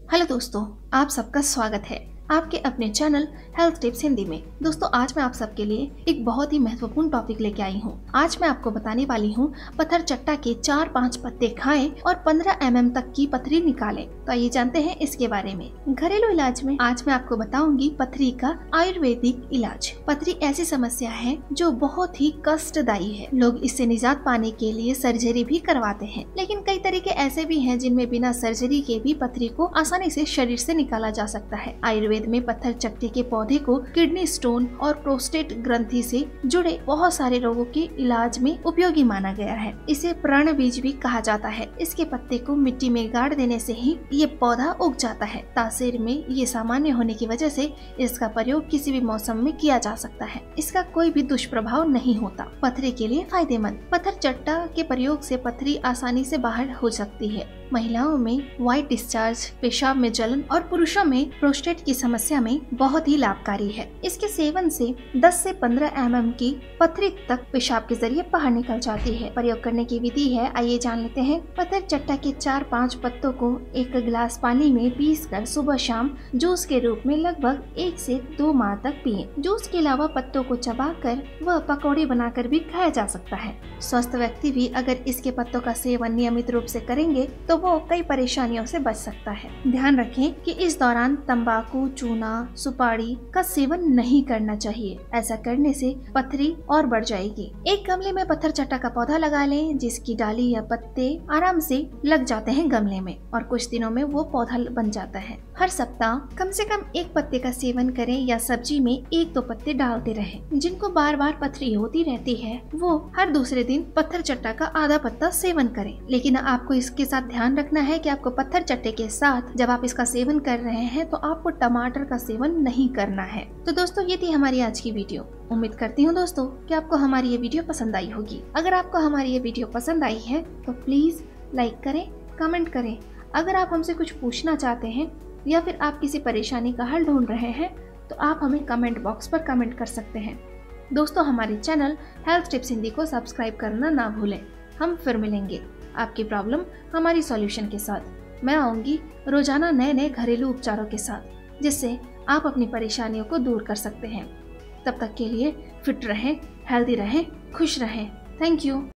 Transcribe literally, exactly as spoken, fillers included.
Hello दोस्तों, आप सबका स्वागत है आपके अपने चैनल हेल्थ टिप्स हिंदी में। दोस्तों, आज मैं आप सबके लिए एक बहुत ही महत्वपूर्ण टॉपिक लेके आई हूँ। आज मैं आपको बताने वाली हूँ पत्थर चट्टा के चार पाँच पत्ते खाएं और पंद्रह एम एम तक की पथरी निकालें। तो आइए जानते हैं इसके बारे में। घरेलू इलाज में आज मैं आपको बताऊंगी पथरी का आयुर्वेदिक इलाज। पथरी ऐसी समस्या है जो बहुत ही कष्टदायी है। लोग इससे निजात पाने के लिए सर्जरी भी करवाते हैं, लेकिन कई तरीके ऐसे भी हैं जिनमें बिना सर्जरी के भी पथरी को आसानी से शरीर से निकाला जा सकता है। आयुर्वेद में पत्थर चट्टे के पौधे को किडनी स्टोन और प्रोस्टेट ग्रंथि से जुड़े बहुत सारे रोगों के इलाज में उपयोगी माना गया है। इसे प्रण बीज भी कहा जाता है। इसके पत्ते को मिट्टी में गाड़ देने से ही ये पौधा उग जाता है। तासीर में ये सामान्य होने की वजह से इसका प्रयोग किसी भी मौसम में किया जा सकता है। इसका कोई भी दुष्प्रभाव नहीं होता। पथरी के लिए फायदेमंद। पत्थर चट्टा के प्रयोग से पथरी आसानी से बाहर हो सकती है। महिलाओं में व्हाइट डिस्चार्ज, पेशाब में जलन और पुरुषों में प्रोस्टेट की समस्या में बहुत ही लाभकारी है। इसके सेवन से दस से पंद्रह एम एम की पथरी तक पेशाब के जरिए बाहर निकल जाती है। प्रयोग करने की विधि है, आइए जान लेते हैं। पत्थर चट्टा के चार पाँच पत्तों को एक गिलास पानी में पीस कर सुबह शाम जूस के रूप में लगभग एक से दो माह तक पिए। जूस के अलावा पत्तों को चबाकर वह पकौड़े बनाकर भी खाया जा सकता है। स्वस्थ व्यक्ति भी अगर इसके पत्तों का सेवन नियमित रूप से करेंगे तो वो कई परेशानियों से बच सकता है। ध्यान रखें कि इस दौरान तंबाकू, चूना, सुपारी का सेवन नहीं करना चाहिए। ऐसा करने से पथरी और बढ़ जाएगी। एक गमले में पत्थर चट्टा का पौधा लगा लें, जिसकी डाली या पत्ते आराम से लग जाते हैं गमले में और कुछ दिनों में वो पौधा बन जाता है। हर सप्ताह कम से कम एक पत्ते का सेवन करें या सब्जी में एक दो पत्ते डालते रहें। जिनको बार बार पथरी होती रहती है वो हर दूसरे दिन पत्थर चट्टा का आधा पत्ता सेवन करें। लेकिन आपको इसके साथ ध्यान रखना है कि आपको पत्थर चट्टे के साथ जब आप इसका सेवन कर रहे हैं तो आपको टमाटर का सेवन नहीं करना है। तो दोस्तों, ये थी हमारी आज की वीडियो। उम्मीद करती हूँ दोस्तों कि आपको हमारी ये वीडियो पसंद आई होगी। अगर आपको हमारी ये वीडियो पसंद आई है तो प्लीज लाइक करें, कमेंट करें। अगर आप हमसे कुछ पूछना चाहते हैं या फिर आप किसी परेशानी का हल ढूंढ रहे हैं तो आप हमें कमेंट बॉक्स पर कमेंट कर सकते हैं। दोस्तों, हमारे चैनल हेल्थ टिप्स हिंदी को सब्सक्राइब करना ना भूलें। हम फिर मिलेंगे आपकी प्रॉब्लम हमारी सॉल्यूशन के साथ। मैं आऊंगी रोजाना नए नए घरेलू उपचारों के साथ, जिससे आप अपनी परेशानियों को दूर कर सकते हैं। तब तक के लिए फिट रहें, हेल्दी रहें, खुश रहें। Thank you.